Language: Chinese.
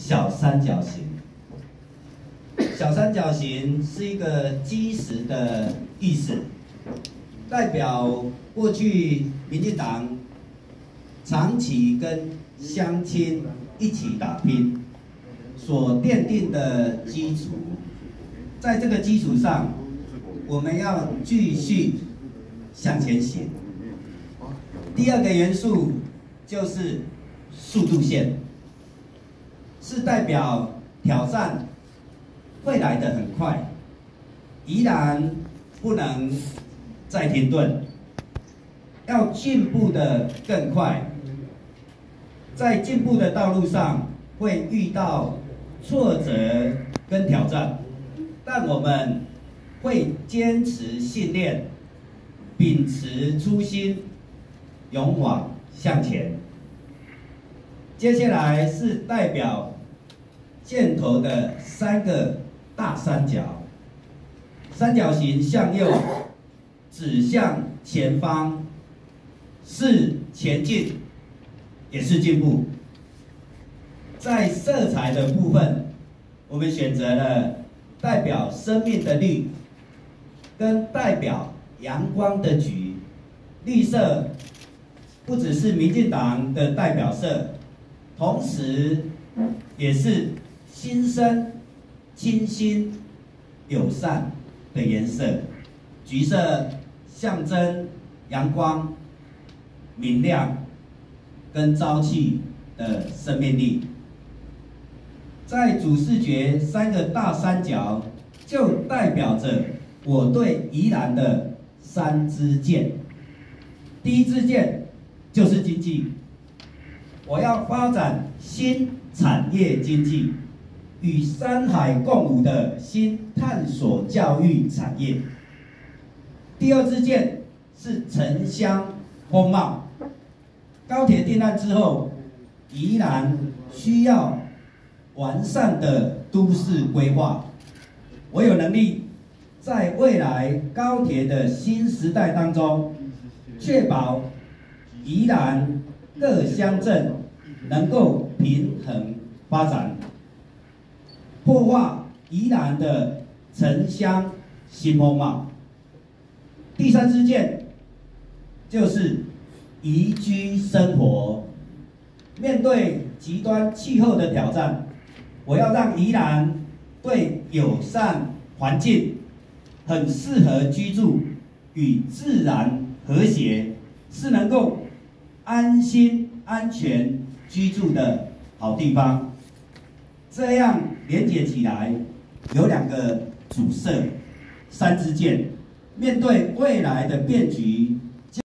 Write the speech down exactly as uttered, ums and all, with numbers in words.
小三角形。小三角形是一个基石的意思，代表过去民进党长期跟乡亲一起打拼所奠定的基础。在这个基础上，我们要继续向前行。第二个元素就是速度线，是代表挑战会来得很快，宜兰不能再停顿，要进步的更快。在进步的道路上会遇到挫折跟挑战，但我们会坚持信念，秉持初心，勇往向前。接下来是代表箭头的三个大三角，三角形向右，指向前方，是前进，也是进步。在色彩的部分，我们选择了代表生命的绿，跟代表阳光的橘。绿色不只是民进党的代表色，同时也是新生、清新、友善的颜色。橘色象征阳光、明亮跟朝气的生命力。在主视觉三个大三角，就代表着我对宜兰的三支箭。第一支箭就是经济，我要发展新产业经济，与山海共舞的新探索教育产业。第二支箭是城乡风貌，高铁定案之后，宜兰需要完善的都市规划，我有能力在未来高铁的新时代当中，确保宜兰各乡镇能够平衡发展，破坏宜兰的城乡新风貌。第三支箭就是宜居生活，面对极端气候的挑战，我要让宜兰对友善环境、很适合居住与自然和谐，是能够安心安全居住的好地方。这样连结起来，有两个主色，三支箭，面对未来的变局。